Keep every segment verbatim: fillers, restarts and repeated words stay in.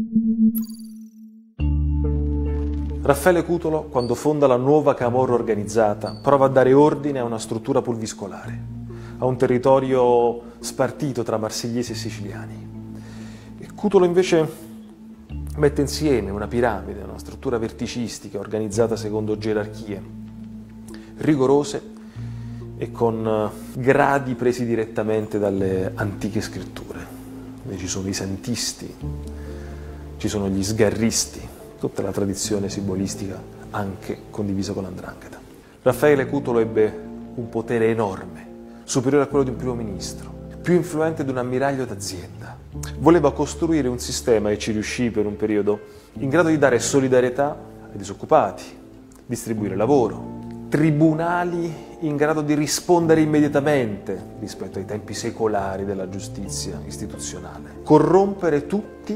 Raffaele Cutolo, quando fonda la nuova camorra organizzata, prova a dare ordine a una struttura pulviscolare, a un territorio spartito tra marsigliesi e siciliani. E Cutolo invece mette insieme una piramide, una struttura verticistica organizzata secondo gerarchie rigorose e con gradi presi direttamente dalle antiche scritture. Ci sono i santisti, ci sono gli sgarristi, tutta la tradizione simbolistica anche condivisa con l'Andrangheta. Raffaele Cutolo ebbe un potere enorme, superiore a quello di un primo ministro, più influente di un ammiraglio d'azienda. Voleva costruire un sistema, e ci riuscì per un periodo, in grado di dare solidarietà ai disoccupati, distribuire lavoro, tribunali in grado di rispondere immediatamente rispetto ai tempi secolari della giustizia istituzionale, corrompere tutti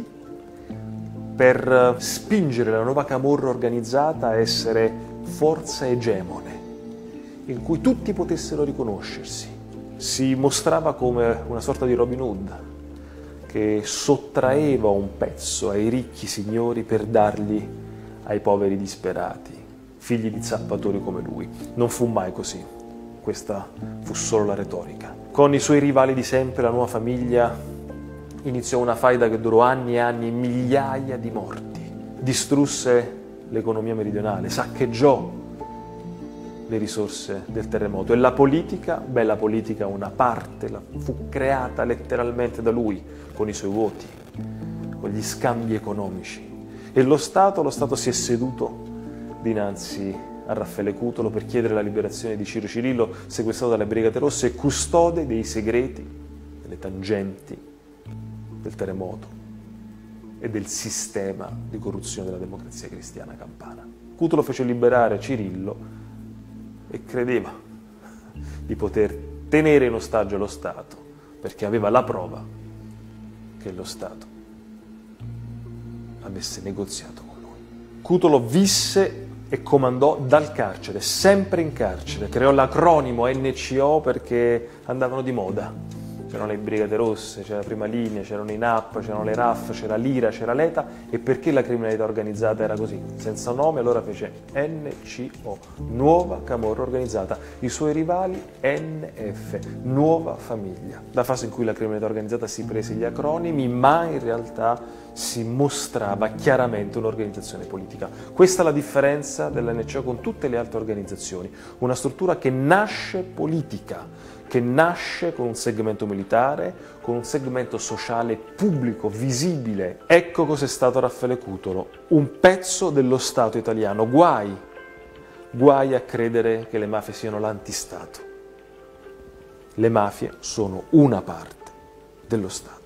per spingere la nuova camorra organizzata a essere forza egemone, in cui tutti potessero riconoscersi. Si mostrava come una sorta di Robin Hood, che sottraeva un pezzo ai ricchi signori per dargli ai poveri disperati, figli di zappatori come lui. Non fu mai così, questa fu solo la retorica. Con i suoi rivali di sempre, la nuova famiglia iniziò una faida che durò anni e anni, migliaia di morti. Distrusse l'economia meridionale, saccheggiò le risorse del terremoto. E la politica, beh, la politica una parte, la, fu creata letteralmente da lui, con i suoi voti, con gli scambi economici. E lo Stato, lo Stato si è seduto dinanzi a Raffaele Cutolo per chiedere la liberazione di Ciro Cirillo, sequestrato dalle Brigate Rosse e custode dei segreti, delle tangenti del terremoto e del sistema di corruzione della Democrazia Cristiana campana. Cutolo fece liberare Cirillo e credeva di poter tenere in ostaggio lo Stato, perché aveva la prova che lo Stato avesse negoziato con lui. Cutolo visse e comandò dal carcere, sempre in carcere. Creò l'acronimo N C O perché andavano di moda. C'erano le Brigate Rosse, c'era la Prima Linea, c'erano i N A P, c'erano le R A F, c'era l'I R A, c'era l'E T A. E perché la criminalità organizzata era così, senza nome, allora fece N C O, Nuova Camorra Organizzata. I suoi rivali N F, Nuova Famiglia. La fase in cui la criminalità organizzata si prese gli acronimi, ma in realtà si mostrava chiaramente un'organizzazione politica. Questa è la differenza dell'N C O con tutte le altre organizzazioni. Una struttura che nasce politica, che nasce con un segmento militare, con un segmento sociale pubblico, visibile. Ecco cos'è stato Raffaele Cutolo, un pezzo dello Stato italiano. Guai, guai a credere che le mafie siano l'antistato. Le mafie sono una parte dello Stato.